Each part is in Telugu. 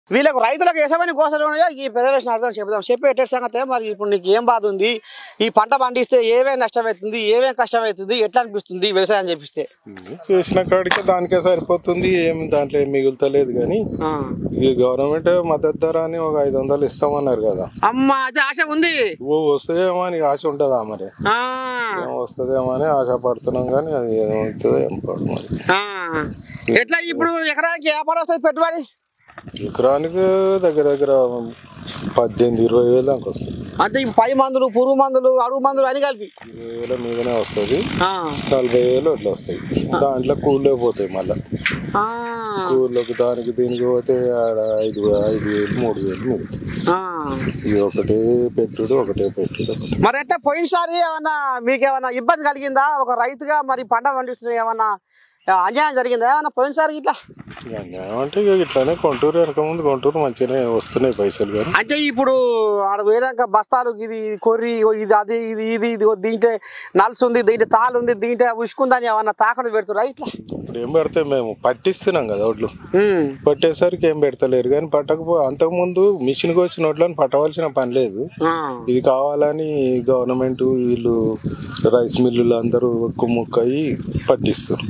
వీళ్ళకు రైతులకు యజమాని కోసలు ఈ ఫెడరేషన్ అర్థం చెప్దాం చెప్పే ఎట్ట సంగతే మరి ఇప్పుడు నీకు ఏం బాధ ఉంది ఈ పంట పండిస్తే ఏమేం నష్టమవుతుంది ఏమేం కష్టమవుతుంది ఎట్లా అనిపిస్తుంది వ్యవసాయం చేపిస్తే చేసిన కాడికే దానికే సరిపోతుంది ఏం దాంట్లో ఏం మిగులుతలేదు కానీ ఈ గవర్నమెంట్ మద్దతు ధర అని ఒక 500 ఇస్తామన్నారు కదా అమ్మా అది ఆశ ఉంది వస్తుందేమో అని ఆశ ఉంటుందా మరి వస్తుందేమో అని ఆశ పడుతున్నాం కానీ అది ఏమవుతుందో ఏం పడు మరి ఎట్లా ఇప్పుడు ఎకరానికి వ్యాపారం వస్తుంది పెట్టుబడి ఎకరానికి దగ్గర దగ్గర 18-20 వేలు దాకా వస్తుంది అంటే పై మందులు పురుగు మందులు అడుగు మందులు అని కలిపి 20,000 మీదనే వస్తుంది 40,000 అట్లా వస్తాయి దాంట్లో కూల్లో పోతాయి మళ్ళీ కూల్లోకి దానికి దీనికి పోతే 5,000 3,000 మిగులుతాయి ఇది ఒకటే పెట్టుడు మరి ఎట్లా పోయినసారి ఏమన్నా మీకేమన్నా ఇబ్బంది కలిగిందా ఒక రైతుగా మరి పంట పండిస్తున్న ఏమన్నా అన్యాయం జరిగిందా ఏమన్నా పోయినసారి ఇట్లా అన్యాయం అంటే ఇట్లానే కొంటూరు వెనక ముందు కొంటూరు మంచిగానే వస్తున్నాయి పైసలు కానీ అంటే ఇప్పుడు ఆడ పోయినాక బస్తాలు ఇది కొర్రి ఇది అది ఇది ఇది ఇది దీంట్లో నలుసు ఉంది దీంట్లో తాళ్ళు ఉంది దీంట్లో ఉసుకుందని ఏమన్నా తాకలు పెడుతురా ఇట్లా ఇప్పుడు ఏం పెడితే మేము పట్టిస్తున్నాం కదా ఒడ్లు పట్టేసరికి ఏం పెడతలేరు కానీ అంతకుముందు మిషన్కి వచ్చిన ఒడ్లను పట్టవలసిన పని లేదు ఇది కావాలని గవర్నమెంట్ వీళ్ళు రైస్ మిల్లులు అందరూ కుమ్ముక్కయి పట్టిస్తారు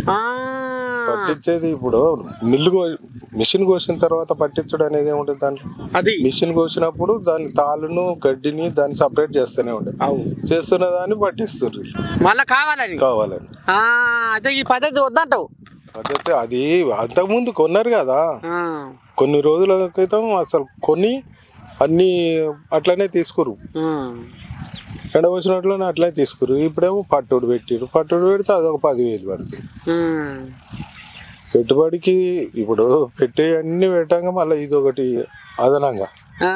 పట్టించేది ఇప్పుడు మిషన్ కోసిన తర్వాత పట్టించడం అనేది ఏముంటుంది దాంట్లో అది మిషన్ కోసినప్పుడు దాని తాళ్ళను గడ్డిని దాన్ని సపరేట్ చేస్తూనే ఉంటుంది చేస్తున్న దాన్ని పట్టిస్తారు మళ్ళీ కావాలని అయితే ఈ పద్ధతి వద్దంటావు పద్ధతి అది అంతకుముందు కొన్నారు కదా కొన్ని రోజుల క్రితం అసలు కొన్ని అన్ని అట్లనే తీసుకురు ఎండవచ్చినట్లు అట్లనే తీసుకురు ఇప్పుడేమో పట్టుడు పెడితే అదొక 10,000 పడుతుంది పెట్టుబడికి ఇప్పుడు పెట్టే అన్ని పెట్టాక మళ్ళీ ఇది ఒకటి అదనంగా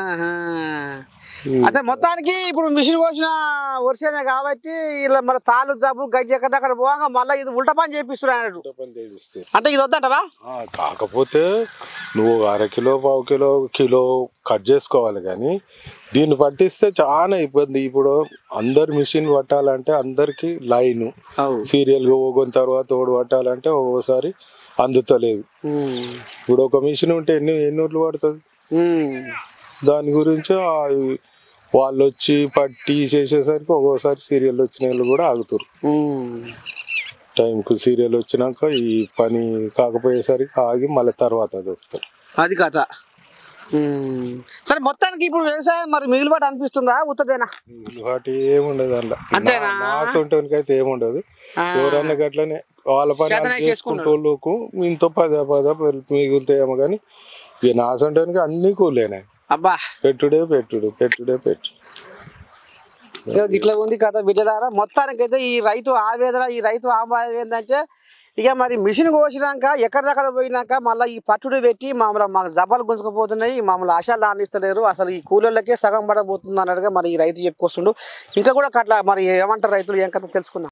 అదే మొత్తానికి ఇప్పుడు మిషన్ కోసిన వర్షనే కాబట్టి ఇలా మన తాళ్ళు జబ్బు గడ్డి ఎక్కడ పోగా మళ్ళీ ఇది ఉల్టా పని చేపిస్తున్నారు అంటే ఇది వద్దంటవా కాకపోతే నువ్వు 1/2 కిలో 1/4 కిలో కట్ చేసుకోవాలి కానీ దీన్ని పట్టిస్తే చాలా ఇబ్బంది ఇప్పుడు అందరు మిషన్ పట్టాలంటే అందరికి లైన్ సీరియల్గా పోగిన తర్వాత ఓడి పట్టాలంటే ఒక్కోసారి అందుతలేదు ఇప్పుడు ఒక మిషన్ ఉంటే ఎన్ని ఊర్లు పడుతుంది దాని గురించి వాళ్ళు వచ్చి పట్టి చేసేసరికి ఒక్కోసారి సీరియల్ వచ్చిన వాళ్ళు కూడా ఆగుతారు టైంకు సీరియల్ వచ్చినాక ఈ పని కాకపోయేసరికి ఆగి మళ్ళీ తర్వాత దొరుకుతారు అది కథ సరే మొత్తానికి ఇప్పుడు వ్యవసాయం మరి మిగులుబాటు అనిపిస్తుందా ఉత్తదేనా మిగులుబాటు ఏముండదు అందులో నాసుంటానికి అయితే ఏముండదు ఎవరన్నా గట్లనే వాళ్ళ పని చేసుకుంటూ ఇంతో 10 మిగులుతాయేమో కానీ ఇక నాసుంటానికి అన్ని కూలేనాయి అబ్బా పెట్టుడే ఇట్లా ఉంది కదా బిడ్డదారా మొత్తానికైతే ఈ రైతు ఆవేదన ఈ రైతు ఆవేదన ఏంటంటే ఇక మరి మిషన్ కోసినాక ఎక్కడిదక్కడ పోయినాక మళ్ళీ ఈ పట్టుడు పెట్టి మాకు జబ్బలు గుంజుకుపోతున్నాయి మామూలు ఆశాలు ఆనిస్తలేరు అసలు ఈ కూలీలకే సగం పడబోతుంది అన్నట్టుగా మరి ఈ రైతు చెప్పుకొస్తుండు ఇంకా కూడా అట్లా మరి ఏమంటారు రైతులు ఏం కథ తెలుసుకుందాం